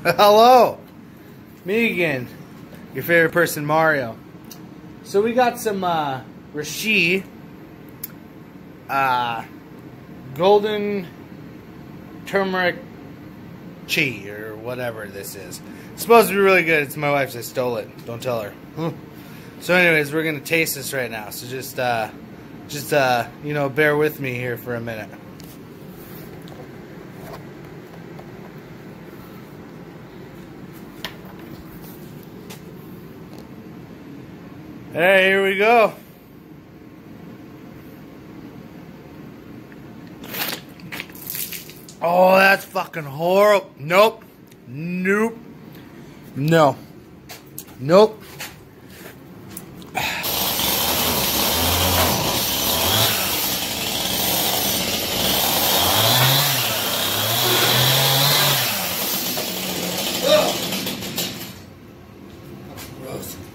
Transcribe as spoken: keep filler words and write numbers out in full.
Hello, me again, your favorite person, Mario. So we got some uh, Rashi uh, golden turmeric chi or whatever this is. It's supposed to be really good. It's my wife's. I stole it. Don't tell her. So, anyways, we're gonna taste this right now. So just, uh, just uh, you know, bear with me here for a minute. Hey, here we go. Oh, that's fucking horrible. Nope. Nope. No. Nope. Ugh. Gross.